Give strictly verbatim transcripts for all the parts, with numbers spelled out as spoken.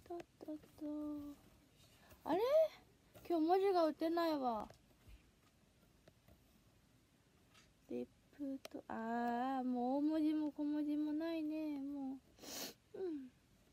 とっとっと。あれ今日文字が打てないわ。リップと、あー、もう大文字も小文字もないね、もう。うん。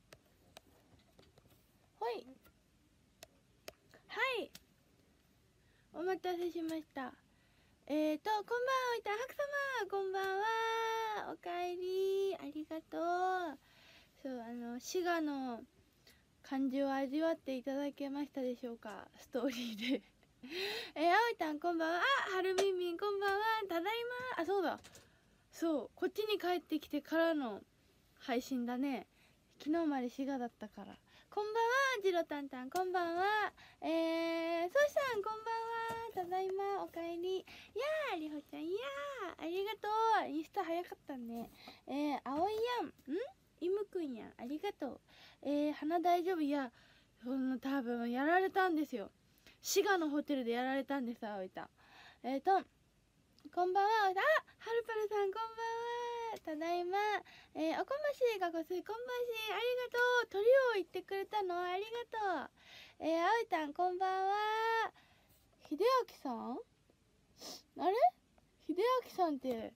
ほい。はい。お待たせしました。えーと、こんばんは、おいた、はく様、こんばんは。おかえり、ありがとう。そう、あの、滋賀の感じを味わっていただけましたでしょうか、ストーリーで。えー、あおいたん、こんばんは。あ、はるみんみん、こんばんは。ただいま。あ、そうだ。そう、こっちに帰ってきてからの配信だね。昨日まで滋賀だったから。こんばんは、じろたんたん、こんばんは。えー、そしさん、こんばんは。ただいま、おかえり。いやー、りほちゃん、いやー、ありがとう。インスタ早かったね。えー、あおいやん、んいむくんやん、ありがとう。えー、鼻大丈夫？いや、その多分、やられたんですよ。滋賀のホテルでやられたんです、あおいたん。えーと、こんばんは。あ、はるぱるさん、こんばんは。ただいま。えー、おこましがごすい、こんばんし、ありがとう。鳥を言ってくれたの、ありがとう。えー、あおいたん、こんばんは。ひであきさん？あれひであきさんって、え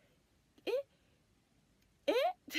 え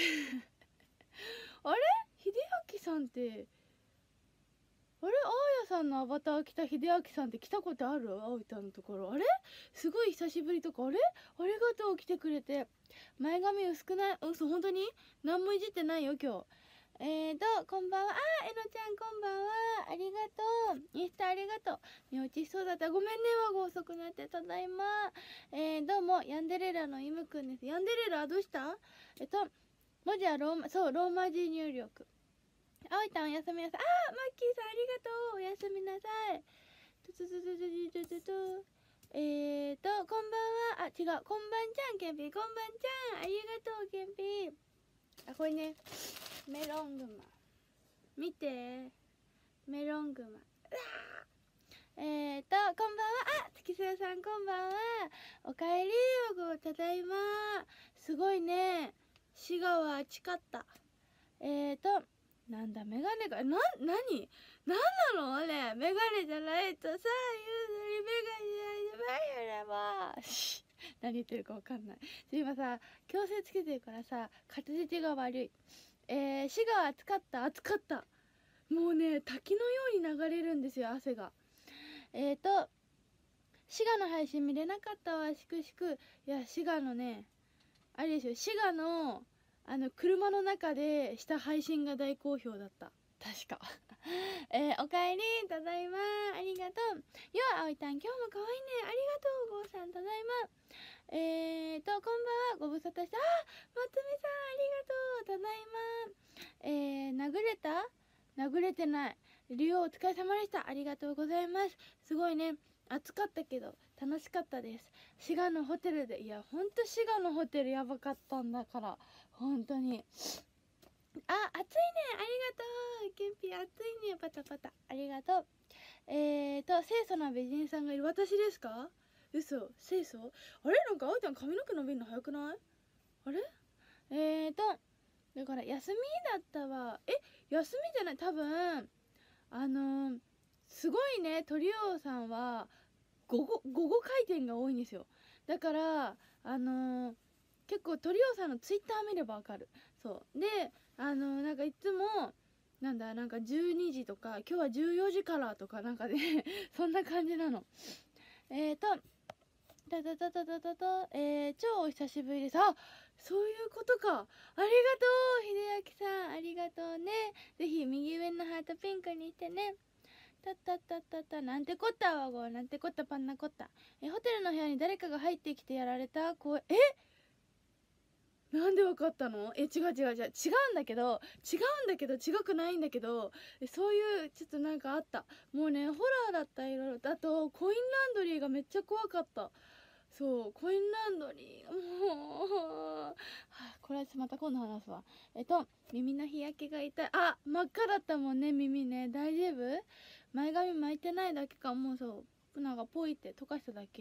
あれひであきさんって、あれあーやさんのアバター着たひであきさんって来たことある？あおいたんのところ。あれすごい久しぶりとか、あれありがとう、来てくれて。前髪薄くない？うん、そう、本当に何もいじってないよ、今日。えーと、こんばんは。あー、えのちゃん、こんばんは。ありがとう。インスタありがとう。寝落ちしそうだった。ごめんね、わご遅くなって。ただいま。えー、どうも、ヤンデレラのイムくんです。ヤンデレラ、どうした？えっと、文字はローマ、そう、ローマ字入力。あおいたん、おやすみなさい。あー、マッキーさん、ありがとう。おやすみなさい。とつつつつつつつつ。えーと、こんばんは。あ、違う。こんばんちゃん、ケンピー。こんばんちゃん。ありがとう、ケンピー。あ、これね、メロングマ。見て。メロングマ。うわー。えーと、こんばんは。あ、月末さん、こんばんは。おかえりよ、ご、ただいま。すごいね。滋賀は暑かった。えーと、なんだ、メガネが、な、なになんなのあれ、メガネじゃないとさ、ゆうずりメガネじゃないよね、もう。何言ってるかわかんない。今さ、矯正つけてるからさ、滑舌が悪い。えー、滋賀は暑かった、暑かった。もうね、滝のように流れるんですよ、汗が。えーと、滋賀の配信見れなかったわ、しくしく。いや、滋賀のね、あれですよ、滋賀の、あの、車の中でした配信が大好評だった。確か。えー、おかえり、ただいま、ありがとう。よう、あおいたん、今日もかわいいね。ありがとう、ごうさん、ただいま。えーと、こんばんは、ご無沙汰した。あ、まつみさん、ありがとう、ただいま。えー、殴れた？殴れてない。竜王お疲れ様でした。ありがとうございます。すごいね、暑かったけど、楽しかったです。滋賀のホテルで、いや、ほんと滋賀のホテルやばかったんだから、本当に。あ、暑いね、ありがとう。ケンピ、暑いね、パタパタ。ありがとう。えーと、清楚な美人さんがいる。私ですか？嘘、清楚？あれなんか、あおちゃん髪の毛伸びるの早くない？あれえーと、だから休みだったわ。え、休みじゃない？多分、あのー、すごいね、鳥王さんは、午後、午後回転が多いんですよ。だから、あのー、結構鳥王さんのツイッター見ればわかる。そう。で、あのー、なんかいつも、なんだ、なんかじゅうにじとか、今日はじゅうよじからとか、なんかねそんな感じなの。えーと、たたたたたたた、えー、超お久しぶりです。あ、そういうことか。ありがとう、ひであきさん。ありがとうね。ぜひ、右上のハートピンクにしてね。たったったったった、なんてこったわご、なんてこったパンナコッタ。え、ホテルの部屋に誰かが入ってきてやられたこう、えなんでわかったの？え、違う違う違う。違うんだけど、違うんだけど、違くないんだけど、えそういう、ちょっとなんかあった。もうね、ホラーだった、いろいろ。あと、コインランドリーがめっちゃ怖かった。そう、コインランドリー、もう、はあ、これはまた今度話すわ。えっと、耳の日焼けが痛い。あ、真っ赤だったもんね、耳ね。大丈夫？前髪巻いてないだけか、もうそう、なんかポイって溶かしただけ。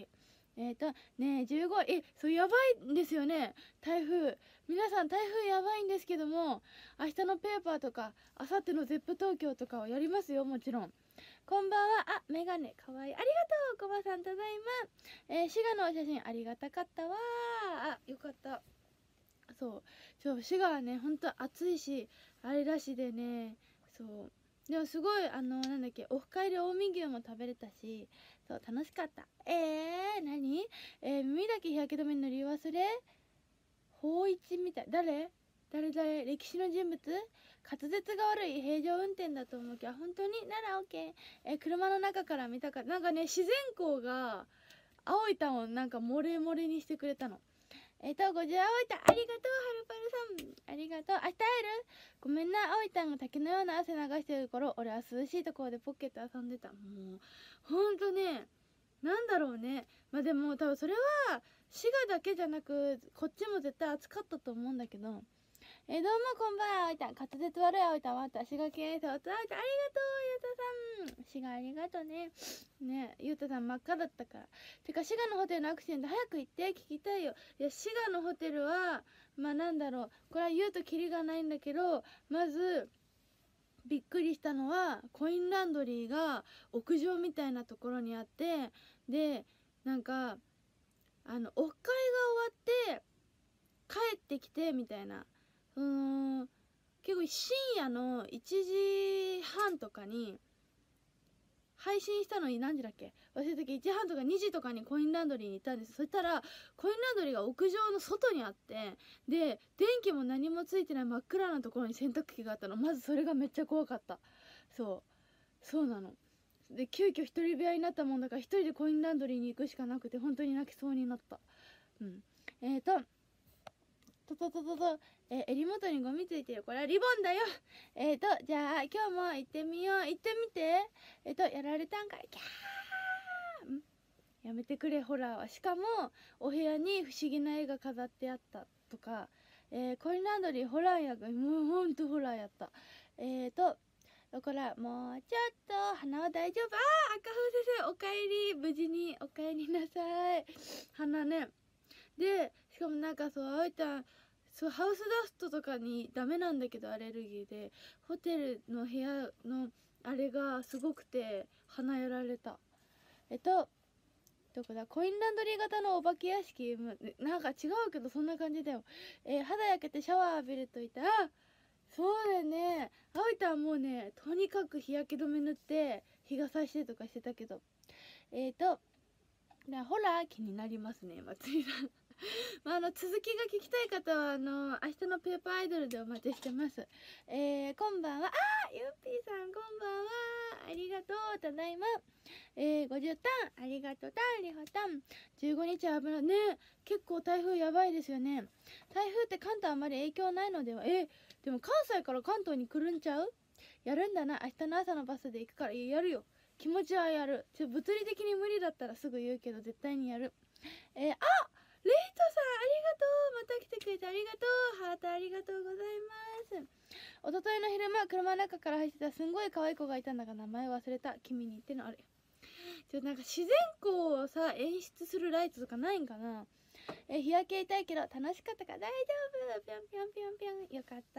えっ、ー、とねえじゅうご、えそうやばいんですよね台風。皆さん台風やばいんですけども、明日のペーパーとか明後日のゼップ東京とかをやりますよ、もちろん。こんばんは。あ、メガネかわいい。ありがとうコバさん、ただいま。えー、滋賀のお写真ありがたかったわ。あ、よかった。そうそう滋賀はねほんと暑いしあれらしでね。そうでもすごいあのなんだっけオフ会で近江牛も食べれたし、そう楽しかった。えー、何えー、耳だけ日焼け止め塗り忘れ法一みたい。誰誰誰歴史の人物。滑舌が悪い平常運転だと思うけど、本当になら OK。 えー、車の中から見たかった。なんかね自然光が青いタンをなんか漏れ漏れにしてくれたの。えっ、ー、と、ごじゅう青いタン、ありがとう、はるぱるさん。ありがとう。明日会える。ごめんな、青いタンが滝のような汗流してる頃、俺は涼しいところでポッケと遊んでた。もう、ほんとね、なんだろうね。まあでも、多分それは、滋賀だけじゃなく、こっちも絶対暑かったと思うんだけど、えー、どうもこんばんは、青いタン。滑舌悪い青いタンは滋賀県へと、ありがとう、ゆうたさん。滋賀ありがとうね。ね、ゆうたさん真っ赤だったから。てか、滋賀のホテルのアクシデント、早く行って、聞きたいよ。いや、滋賀のホテルは、まあなんだろう、これは言うとキリがないんだけど、まず、びっくりしたのは、コインランドリーが屋上みたいなところにあって、で、なんか、あの、オフ会が終わって、帰ってきて、みたいな。うーん結構深夜のいちじはんとかに配信したのに、何時だっけ忘れたけどいちじはんとかにじとかにコインランドリーに行ったんです。そしたらコインランドリーが屋上の外にあって、で電気も何もついてない真っ暗なところに洗濯機があったの。まずそれがめっちゃ怖かった。そうそうなの。で急遽一人部屋になったもんだから一人でコインランドリーに行くしかなくて本当に泣きそうになった。うんえーとととととと、えー、襟元にゴミついてる。これはリボンだよ。えーと、じゃあ、今日も行ってみよう。行ってみて。えーと、やられたんかい。キャーんやめてくれ、ホラーは。しかも、お部屋に不思議な絵が飾ってあったとか、えー、コインランドリーホラーやが、もうほんとホラーやった。えーと、だから、もうちょっと、鼻は大丈夫。あー、赤風先生、おかえり。無事におかえりなさい。鼻ね。で、しかもなんかそう、あおいちゃん、そうハウスダストとかにダメなんだけどアレルギーで、ホテルの部屋のあれがすごくて鼻やられた。えっとどこだ、コインランドリー型のお化け屋敷、なんか違うけどそんな感じだよ。えー、肌焼けてシャワー浴びるといた。あ、そうだよね。あおいたんもうねとにかく日焼け止め塗って日が差してとかしてたけど、えっ、ー、とほら気になりますね、まつりさん。まあ、あの続きが聞きたい方はあの明日のペーパーアイドルでお待ちしてます。えー、こんばんは。あーゆっぴーさんこんばんは。ありがとう、ただいま。えー、ごじゅうターンありがとう、タンリホタン。じゅうごにちは危ないね。結構台風やばいですよね。台風って関東あまり影響ないのでは。えー、でも関西から関東に来るんちゃう。やるんだな。明日の朝のバスで行くから。いや、やるよ。気持ちはやる。ちょ物理的に無理だったらすぐ言うけど絶対にやる。えー、あ、レイトさんありがとう。また来てくれてありがとう。ハートありがとうございます。おとといの昼間車の中から入ってたすんごい可愛い子がいたんだが名前忘れた。君に言ってのあれ。ちょなんか自然光をさ演出するライトとかないんかな。え日焼け痛いけど楽しかったから大丈夫。ぴょんぴょんぴょんぴょん。よかった。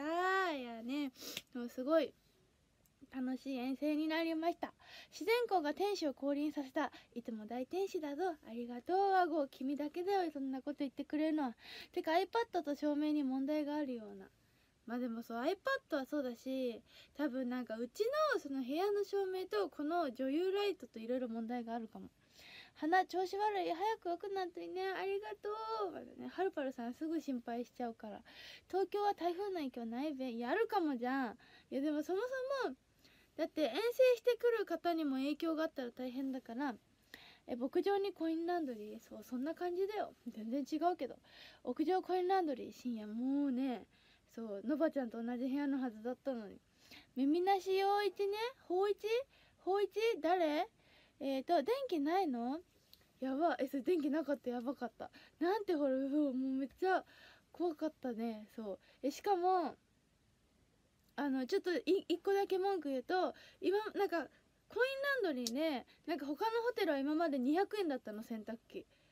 いやねすごい楽しい遠征になりました。自然光が天使を降臨させた。いつも大天使だぞ。ありがとうワゴ。君だけだよそんなこと言ってくれるのは。てか iPad と照明に問題があるような。まあでもそう iPad はそうだし、多分なんかうちのその部屋の照明とこの女優ライトといろいろ問題があるかも。鼻調子悪い。早く良くなってね。ありがとう。まだね、はるぱるさんすぐ心配しちゃうから。東京は台風の影響ないべ。やるかもじゃん。いやでもそもそもだって遠征してくる方にも影響があったら大変だから。え牧場にコインランドリー、そうそんな感じだよ。全然違うけど屋上コインランドリー深夜もうね、そうのばちゃんと同じ部屋のはずだったのに。耳なし陽一ね。法一法一誰。えーと電気ないの。やばえそれ電気なかった。やばかった。なんてほらもうめっちゃ怖かったね。そうえしかもあのちょっと一個だけ文句言うと、今なんかコインランドリーね、なんか他のホテルは今までにひゃくえんだったの洗濯機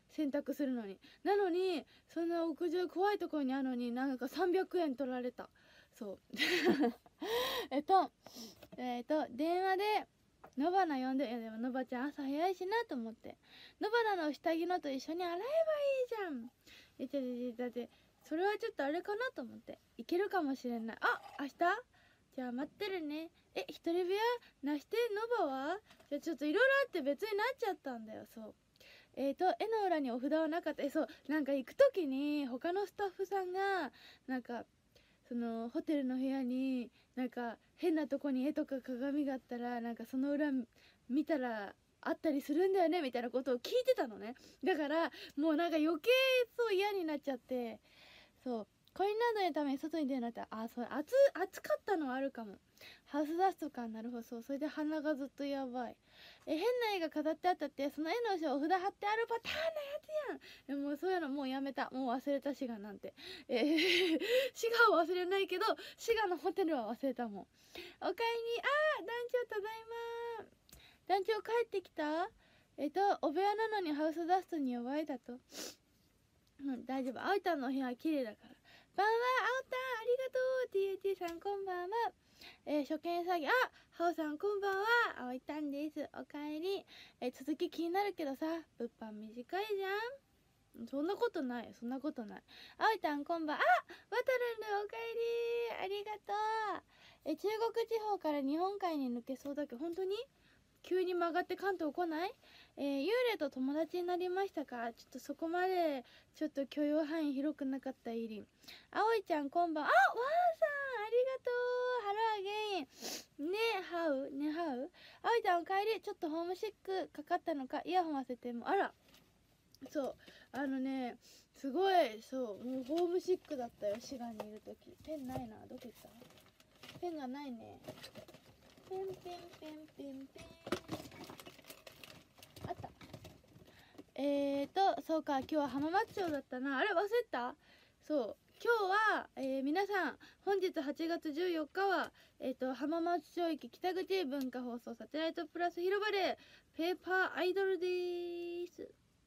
洗濯するのに。なのにそんな屋上怖いところにあるのになんかさんびゃくえん取られた。そうえっとえっと電話で野花呼んで、いやでも野花ちゃん朝早いしなと思って、野花の下着のと一緒に洗えばいいじゃん。えちょちょだってそれはちょっとあれかなと思って、いけるかもしれない。あ、明日じゃあ待ってるね。え、一人部屋なしてノバはじゃあちょっといろいろあって別になっちゃったんだよ。そうえーと絵の裏にお札はなかった。えそうなんか行く時に他のスタッフさんがなんかそのホテルの部屋になんか変なとこに絵とか鏡があったらなんかその裏見たらあったりするんだよねみたいなことを聞いてたのね。だからもうなんか余計そう嫌になっちゃって、そうコインランドリーのために外に出るなって、あそれ暑暑かったのはあるかも。ハウスダストか。なるほど。そうそれで鼻がずっとやばい。え変な絵が飾ってあったって、その絵の後ろお札貼ってあるパターンのやつやん。えもうそういうのもうやめた。もう忘れた。滋賀なんてえー、滋賀は忘れないけど滋賀のホテルは忘れたもん。おかえり。あー団長ただいま。団長帰ってきた。えっとお部屋なのにハウスダストに弱いだと。うん、大丈夫。あおいたんの部屋綺麗だから。ばんは、あおたん、ありがとう。ティーエーティー さん、こんばんは。えー、初見詐欺、あ、はおさん、こんばんは。あおいたんです。おかえり。えー、続き気になるけどさ、物販短いじゃん。そんなことない。そんなことない。あおいたん、こんばんは。あ、わたるんる、おかえり。ありがとう。えー、中国地方から日本海に抜けそうだけど、本当に急に曲がって関東来ない？えー、幽霊と友達になりましたか？ちょっとそこまでちょっと許容範囲広くなかったイリン。あおいちゃんこんばん。あ、わーさんありがとう。ハローアゲイン。ねハウねハウ。あおいちゃんおかえり。ちょっとホームシックかかったのかイヤホン忘れても。あらそうあのねすごいそうもうホームシックだったよ。滋賀にいるとき。ペンないな。どこ行った？ペンがないね。ペンペンペンペンペンあった。えーとそうか今日は浜松町だったな。あれ忘れた。そう今日は、えー、皆さん本日はちがつじゅうよっかは、えー、と浜松町駅北口文化放送サテライトプラス広場でペーパーアイドルでーす。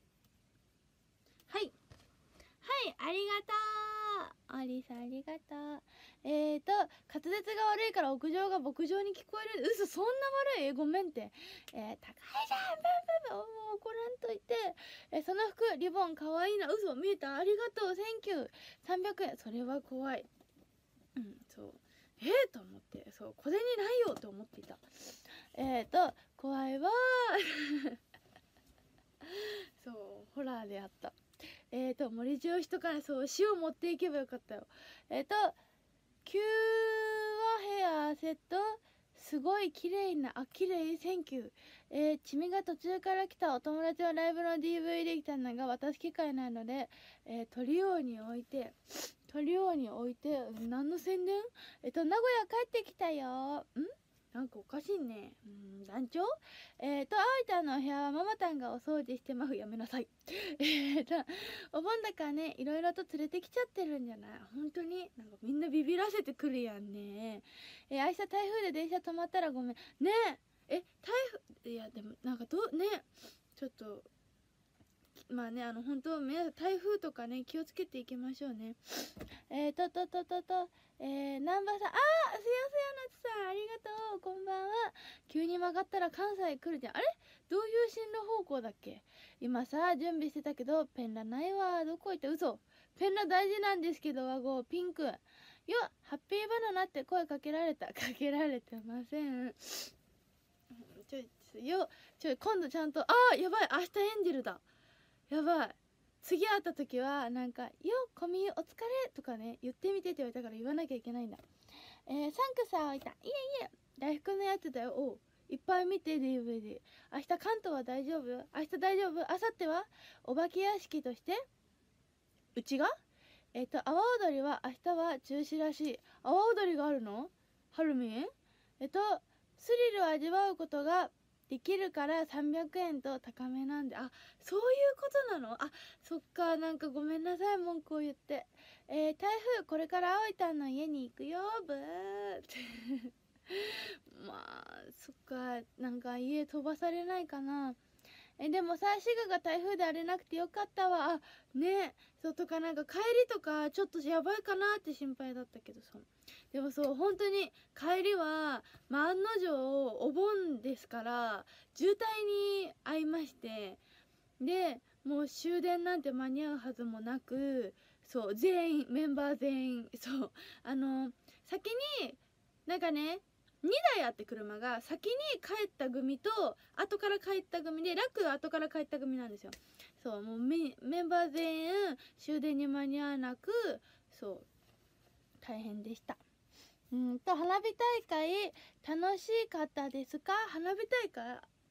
はいはいありがとう。アリさんありがとう。えーと滑舌が悪いから屋上が牧場に聞こえる。嘘そんな悪い？ごめんって。えー、高いじゃんブンブンブン。もう怒らんといて。えー、その服リボンかわいいな。嘘見えた。ありがとう。センキュー。さんびゃくえん。それは怖い。うんそうえー、と思ってそう小銭ないよと思っていた。えーと怖いわーそうホラーであった。えーと森塩人からそう塩持っていけばよかったよ。えーとキューアヘアセットすごい綺麗なあ綺麗センキュー。えー、チミが途中から来たお友達のライブの ディーブイディー 来たのが渡す機会ないので、えー、撮りように置いて撮りように置いて何の宣伝。えっと名古屋帰ってきたよ。んなんかおかしいね。うん団長えっ、ー、とあおいたんのお部屋はママタンがお掃除してまう。やめなさいえっとお盆だからねいろいろと連れてきちゃってるんじゃない。本当になんかみんなビビらせてくるやんね。えー、明日台風で電車止まったらごめんねえ。え台風いやでもなんかどうねちょっとまあねあの本当皆さん台風とかね気をつけていきましょうね。えーとととととえー、南波さんあーすやすやなつさんありがとうこんばんは。急に曲がったら関西来るじゃん。あれどういう進路方向だっけ。今さ準備してたけどペンラないわ。どこ行った。嘘ペンラ大事なんですけど和合ピンクよハッピーバナナって声かけられた。かけられてません。ちょいよちょい今度ちゃんとあーやばい明日エンジェルだ。やばい次会った時はなんか「よコミお疲れ」とかね言ってみてって言われたから言わなきゃいけないんだ。えー、サンクさん置いた。いえいえ大福のやつだよ。おういっぱい見て ディーブイディー。明日関東は大丈夫。明日大丈夫。明後日はお化け屋敷としてうちがえっ、ー、と阿波踊りは明日は中止らしい。阿波踊りがあるのハルミン。えっ、とスリルを味わうことができるからさんびゃくえんと高めなんで。あそういうことなの。あそっかなんかごめんなさい文句を言って。えー、台風これからあおいたんの家に行くよブーってまあそっかなんか家飛ばされないかな。 えでもさ、滋賀が台風で荒れなくてよかったわ。あね、そうとか、なんか帰りとかちょっとやばいかなって心配だったけどさ、でもそう本当に帰りは、まあ、案の定お盆ですから渋滞に遭いまして、でもう終電なんて間に合うはずもなく、そう全員メンバー全員、そうあの先になんかねにだいあって車が、先に帰った組と後から帰った組で、楽後から帰った組なんですよ。そうもうメメンバー全員終電に間に合わなく、そう大変でした。うんと花火大会楽しかったですか？花火大会、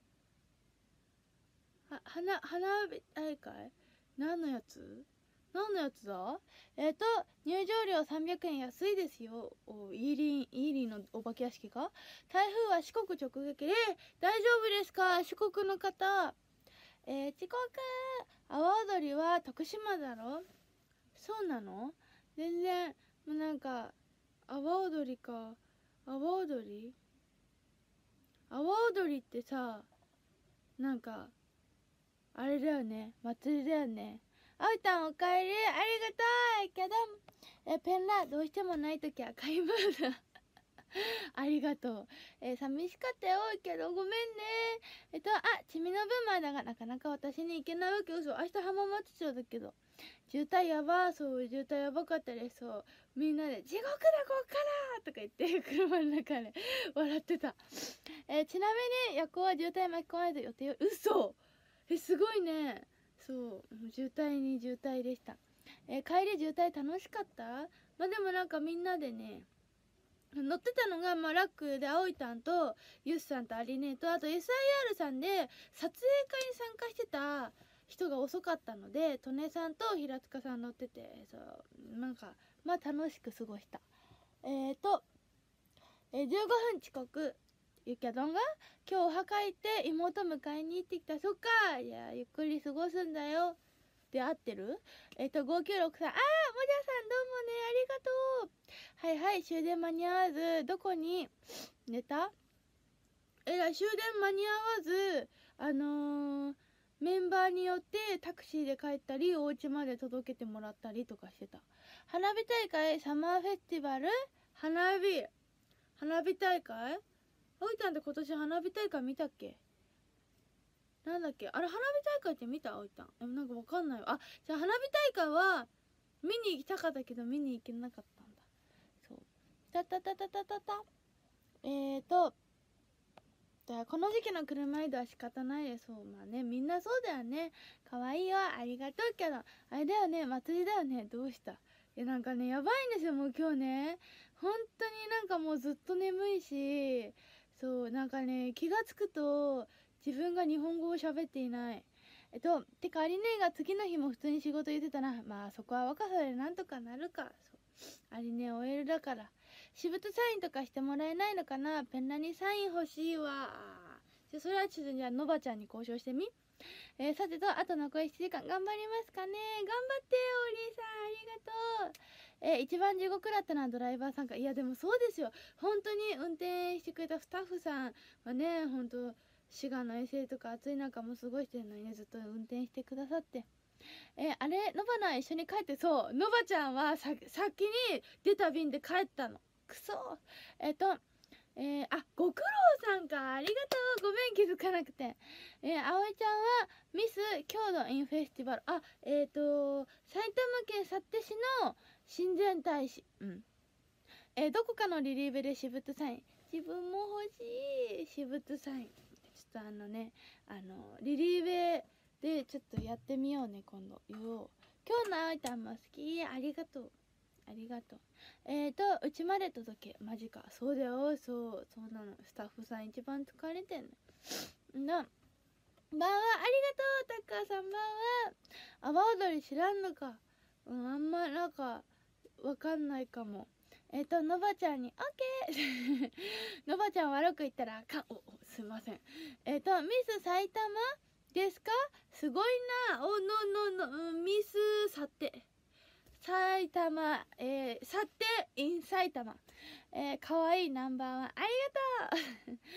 は花花火大会何のやつ何のやつだ。えっ、ー、と入場料さんびゃくえん、安いですよ。おイーリンイーリンのお化け屋敷か。台風は四国直撃。えー、大丈夫ですか四国の方。えー、遅刻。阿波踊りは徳島だろ。そうなの。全然もうなんか阿波踊りか。阿波踊り阿波踊りってさ、なんかあれだよね、祭りだよね。あうたんおかえり、ありがたいけど、えペンラどうしてもないときは買いますありがとう。えー、寂しかったよけどごめんね。えっとあちみの分まだがなかなか私に行けないわけ。嘘、明日浜松町だけど渋滞やば。そう渋滞やばかったです。そうみんなで地獄だこっからとか言って車の中で笑ってた。えー、ちなみに夜行は渋滞巻き込まれる予定よ。嘘、えすごいね。そう渋滞に渋滞でした。えー、帰り渋滞楽しかった。まあでもなんかみんなでね乗ってたのが、まあ、ラックであおいたんとユッさんとアリネとあと エスアイアール さんで撮影会に参加してた人が遅かったので、トネさんと平塚さん乗ってて、そうなんかまあ楽しく過ごした。えーと、えー、じゅうごふん遅刻。ゆきゃどんが今日お墓行って妹迎えに行ってきた。そっか、いやゆっくり過ごすんだよ。で合ってる。えっ、ー、とごきゅうろくさん、あーもじゃさんどうもね、ありがとう。はいはい、終電間に合わずどこに寝た。えらい、終電間に合わずあのー、メンバーによってタクシーで帰ったりお家まで届けてもらったりとかしてた。花火大会サマーフェスティバル、花火花火大会、おいたんって今年花火大会見たっけ。なんだっけあれ、花火大会って見たおいたん。えなんかわかんないわ。あ、じゃあ花火大会は見に行きたかったけど見に行けなかったんだ。そうたたたたたたたえーとだこの時期の車移動は仕方ないです。そうまあね、みんなそうだよね。かわいいよ、ありがとうけどあれだよね、祭りだよね。どうした。いやなんかねやばいんですよもう今日ね。本当になんかもうずっと眠いし、そうなんかね気がつくと自分が日本語を喋っていない。えっとてかアリネが次の日も普通に仕事言ってたな。まあそこは若さでなんとかなるか。そうアリネ オーエル だから。私物サインとかしてもらえないのかな。ペンラにサイン欲しいわ。じゃそれはちょっとじゃあのばちゃんに交渉してみ。えー、さてとあと残りしちじかん頑張りますかね。頑張ってお兄さん、ありがとう。えー、一番地獄だったのはドライバーさんか。いやでもそうですよ、本当に運転してくれたスタッフさんはね、本当滋賀の衛星とか暑い中も過ごしてるのにね、ずっと運転してくださって。えー、あれノバナ一緒に帰って。そうノバちゃんはさ先に出た便で帰ったの。くそ。えっ、ー、とえー、あご苦労さんか、ありがとう。ごめん気づかなくて。えー、葵ちゃんはミス郷土インフェスティバル、あえっ、ー、と埼玉県幸手市の親善大使。うんえー、どこかのリリーベで私物サイン。自分も欲しい私物サイン。ちょっとあのねあのリリーベでちょっとやってみようね今度。言おう。今日のあいたんも好き、ありがとうありがとう。えーとうちまで届け。マジか。そうだよ、そうそうなの。スタッフさん一番疲れてんのな。ばんは、ありがとうタッカーさん。ばんは。阿波踊り知らんのか。うんあんまなんかわかんないかも。えっ、ー、とのばちゃんにオッケーのばちゃん悪く言ったらあかん。おおすいません。えっ、ー、とミス埼玉ですか。すごいな。おのののミスさて埼玉、えー、さて in 埼玉、えー、かわいいナンバーワン、ありがとうえ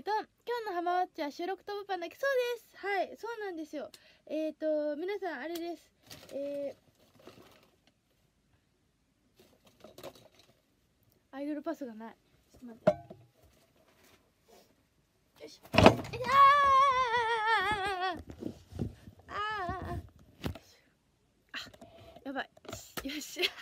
っと今日の浜マッチは収録と物販だけ。そうです。はい、そうなんですよ。えっと皆さんあれです。えー、アイドルパスがない。ちょっと待って。よいしょ。ああああやばい。よしよし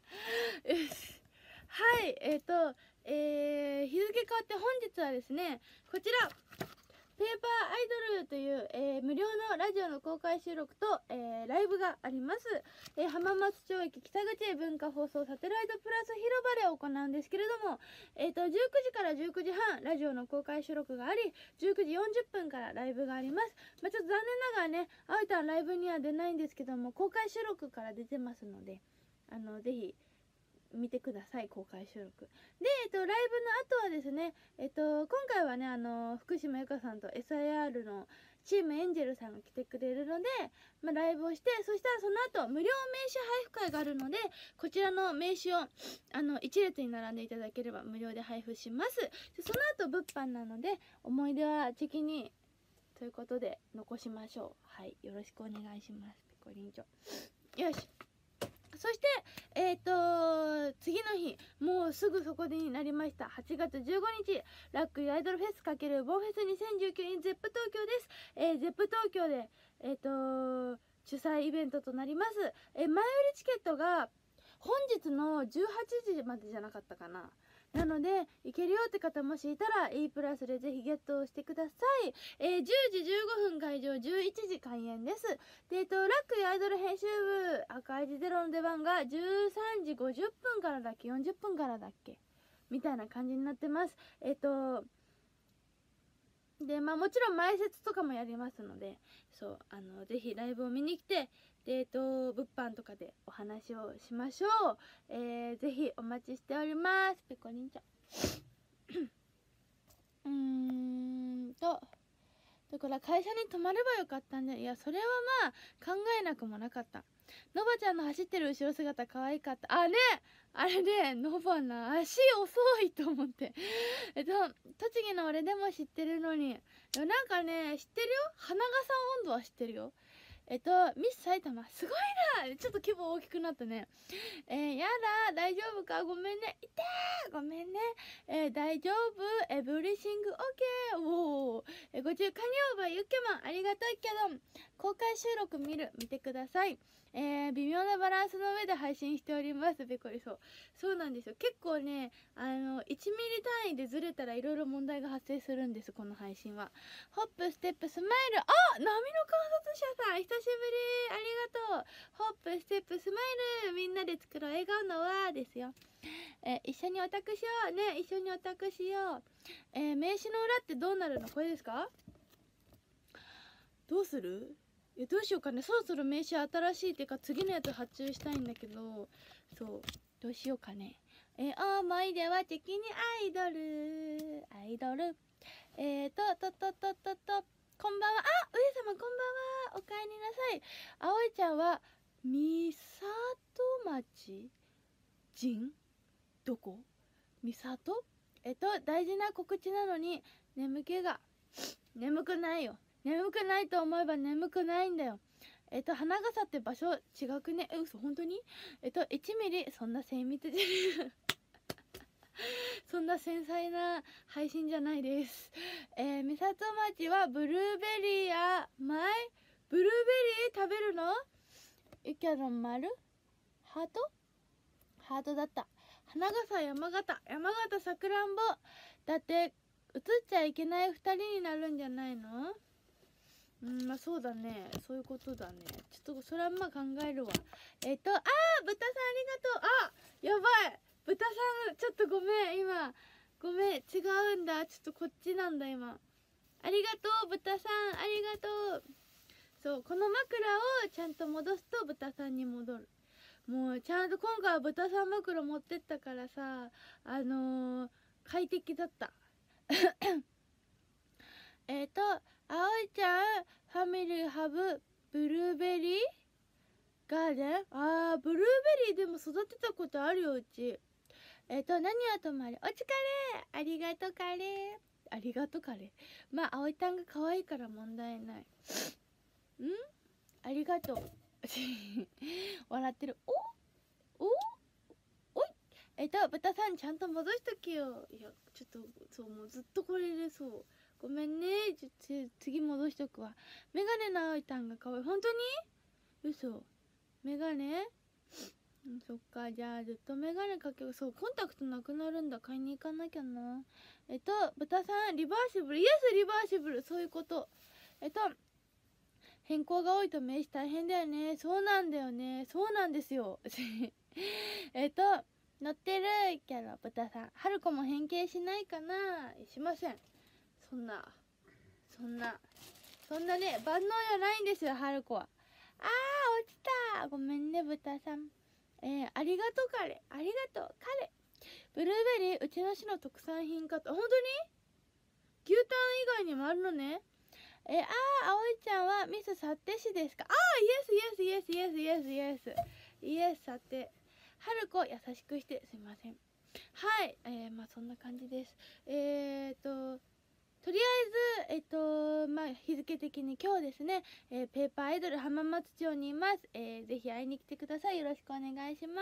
はい、えっ、ー、とえー、日付変わって本日はですね、こちらペーパーアイドルという、えー、無料のラジオの公開収録と、えー、ライブがあります。えー、浜松町駅北口文化放送サテライトプラス広場で行うんですけれども、えーと、じゅうくじからじゅうくじはんラジオの公開収録があり、じゅうくじよんじゅっぷんからライブがあります。まあ、ちょっと残念ながらね、あいたんライブには出ないんですけども、公開収録から出てますので、あのぜひ見てください、公開収録で。えっとライブの後はですね、えっと今回はね、あの福島由香さんと エスアイアール のチームエンジェルさんが来てくれるので、まあ、ライブをして、そしたらその後無料名刺配布会があるので、こちらの名刺をあの一列に並んでいただければ無料で配布します。でその後物販なので、思い出は的にということで残しましょう。はい、よろしくお願いします。ペコリンチョ。よし。そしてえっ、ー、と次の日、もうすぐそこでになりました。はちがつじゅうごにち、ラックリアイドルフェス×ボンフェスにせんじゅうきゅう in ゼップ東京です。えー、ゼップ東京でえっ、ー、と主催イベントとなります。えー、前売りチケットが本日のじゅうはちじまでじゃなかったかな。なのでいけるよって方もしいたら E プラスでぜひゲットをしてください。えー、じゅうじじゅうごふん会場、じゅういちじ開演です。で、えっと、ラックリアイドル編集部赤い字ゼロの出番がじゅうさんじごじゅっぷんからだっけ、よんじゅっぷんからだっけみたいな感じになってます。えっとでまあもちろん前説とかもやりますので、そうあのぜひライブを見に来て、でえっと物販とかでお話をしましょう。えー、ぜひお待ちしております。ペコリンちゃんうーんとだから会社に泊まればよかったんで、いやそれはまあ考えなくもなかった。のばちゃんの走ってる後ろ姿可愛かった。あね、あれね、のばな足遅いと思ってえっと栃木の俺でも知ってるのに、でもなんかね知ってるよ、花笠温度は知ってるよ。えっとミス埼玉すごいな、ちょっと規模大きくなったね。えー、やだ大丈夫か、ごめんね、いてーごめんね、えー、大丈夫、エブリシングオッケー。おー、えー、ご中カニオーバーユッケマンありがたいけど公開収録見る見てください。えー、微妙なバランスの上で配信しております。べこりそう。そうなんですよ。結構ね、あの、いちミリ単位でずれたらいろいろ問題が発生するんです、この配信は。ホップ、ステップ、スマイル。あ、波の観察者さん、久しぶり。ありがとう。ホップ、ステップ、スマイル。みんなで作ろう。笑顔の輪ですよ。えー、一緒にオタクしよう。ね、一緒にオタクしよう。えー、名刺の裏ってどうなるの？これですか？どうする？いやどうしようかね。そろそろ名刺新しいっていうか次のやつ発注したいんだけど、そうどうしようかね。えー、思い出は敵にアイドルアイドルえーととととととこんばんは。あ、上様こんばんは。おかえりなさい。葵ちゃんは三里町人どこ？三里？えっと大事な告知なのに眠気が眠くないよ。眠くないと思えば眠くないんだよ。えっと花笠って場所違くね？え、嘘本当に？えっといちミリそんな精密じゃそんな繊細な配信じゃないです。えー、三里町はブルーベリーやマイブルーベリー食べるの？ゆきゃの丸ハートハートだった。花笠山形山形さくらんぼだって映っちゃいけないふたりになるんじゃないの？うん、まあそうだね、そういうことだね。ちょっとそれはまあ考えるわ。えっとあー豚さんありがとう。あ、やばい、豚さんちょっとごめん、今ごめん違うんだ、ちょっとこっちなんだ今。ありがとう豚さん、ありがとう。そうこの枕をちゃんと戻すと豚さんに戻る。もうちゃんと今回は豚さん枕持ってったからさ、あのー、快適だったえっとあおいちゃんファミリーハブブルーベリーガーデン。あーブルーベリーでも育てたことあるようち。えっと何はとまれお疲れありがとうカレーありがとかれ。まあ葵たんが可愛いから問題ない。んありがとう。笑ってる。おおおいえっと豚さんちゃんと戻しときよ。いやちょっとそうもうずっとこれでそうごめんね。ちょつ次戻しとくわ。メガネの葵たんが可愛い。本当に嘘。メガネうん、そっか。じゃあずっとメガネかけよう。そうコンタクトなくなるんだ。買いに行かなきゃな。えっと豚さんリバーシブルイエスリバーシブルそういうこと。えっと変更が多いと名刺大変だよね。そうなんだよね。そうなんですよ。えっと乗ってるキャラ豚さん。春子も変形しないかな。しません。そんなそんなそんなね万能じゃないんですよ春子は。あー落ちた。ごめんね豚さん。えー、ありがとうカレありがとうカレブルーベリーうちの市の特産品かと。本当に牛タン以外にもあるのね。えー、あー葵ちゃんはミスサテ市ですか。あーイエスイエスイエスイエスイエスイエスイエスサテ春子優しくしてすいません。はい、えー、まあそんな感じです。えーととりあえず、えっと、まあ、日付的に今日ですね、えー、ペーパーアイドル浜松町にいます。えー、ぜひ会いに来てください。よろしくお願いします。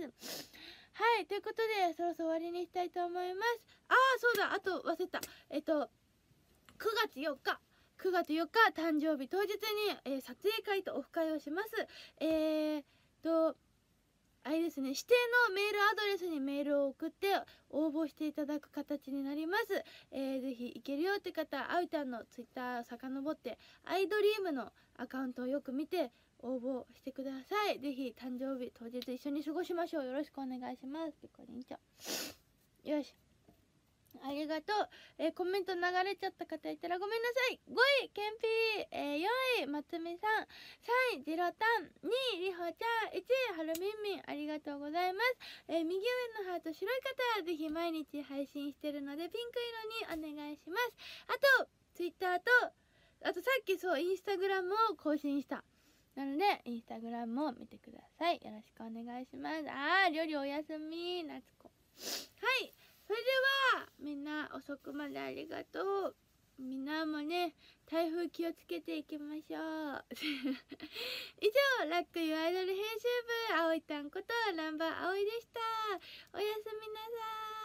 はい、ということで、そろそろ終わりにしたいと思います。ああ、そうだ、あと忘れた。えっと、くがつよっか。くがつよっか、誕生日当日に、えー、撮影会とオフ会をします。えーと、あれですね、指定のメールアドレスにメールを送って応募していただく形になります。えー、ぜひいけるよって方、あうちゃんのツイッター遡ってアイドリームのアカウントをよく見て応募してください。ぜひ誕生日当日一緒に過ごしましょう。よろしくお願いします。ピコリンちゃんよし、ありがとう。えー、コメント流れちゃった方いたらごめんなさい。ごいケンピー、えー、よんいまつみさん、さんいジロタン、にいりほちゃん、いちいはるみんみん、ありがとうございます。えー、右上のハート白い方ぜひ毎日配信してるのでピンク色にお願いします。あとツイッターとあとさっきそうインスタグラムを更新したなのでインスタグラムも見てください。よろしくお願いします。あーりょりおやすみなつこ。はい、それではみんな遅くまでありがとう。みんなもね台風気をつけていきましょう。以上ラックユアイドル編集部あおいたんことナンバーあおいでした。おやすみなさい。